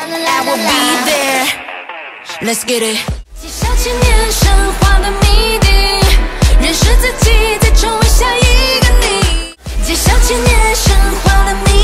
I will be there. Let's get it. 揭晓千年神话的谜底，认识自己，再成为下一个你。揭晓千年神话的谜底。